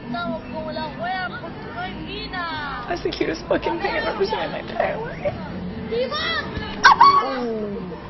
That's the cutest fucking thing I've ever seen in my entire life. Tuvo!